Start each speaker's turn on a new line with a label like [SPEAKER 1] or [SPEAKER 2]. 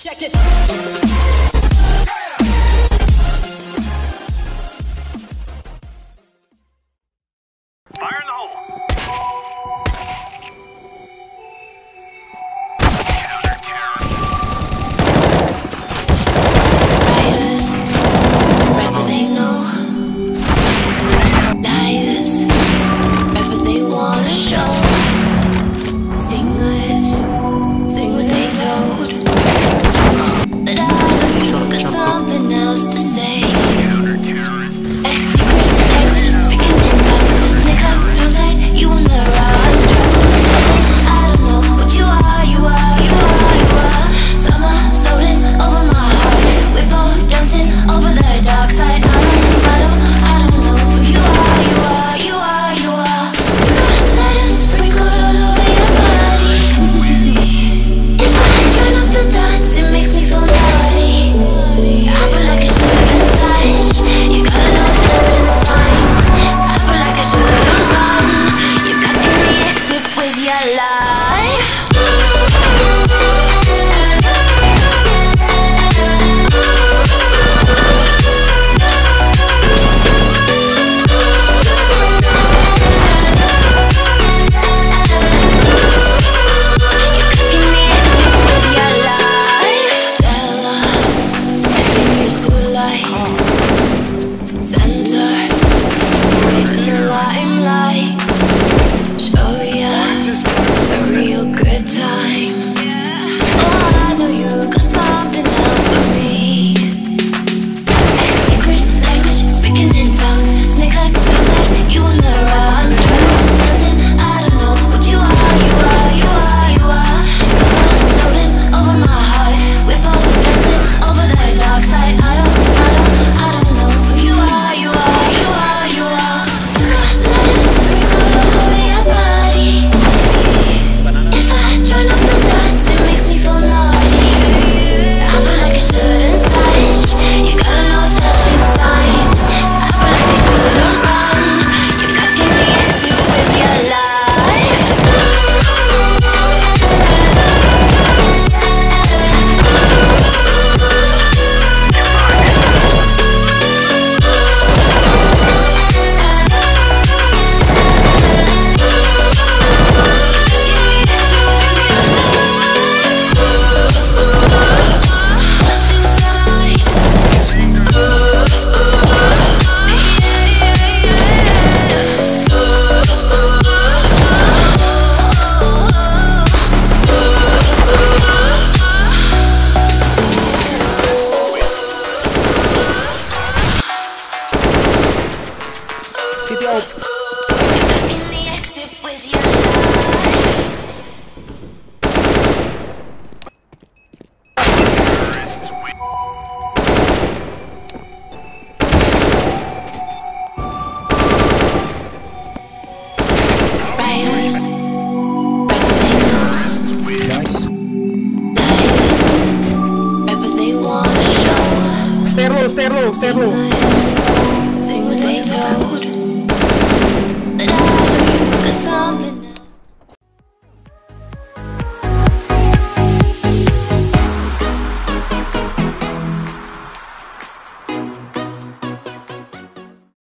[SPEAKER 1] Check this.
[SPEAKER 2] Fire in the hole.
[SPEAKER 3] Writers, write what they know. Liars, write what they wanna show. Singers, sing what they told. But I know you got something else to say. Ex-secret language, speaking in tongues. Snake up, don't let you on the run. I don't know what you are, you are, you are, you are. Summer floating over my heart. We're both dancing over the dark side. I don't know who you are, you are, you are, you are. Let us sprinkle all over your body. If I join up the dots, it makes me feel naughty. I feel like I should've been touched. You got a no touching sign. I feel like I should've run. You got in the exit with your life.
[SPEAKER 4] Stay low.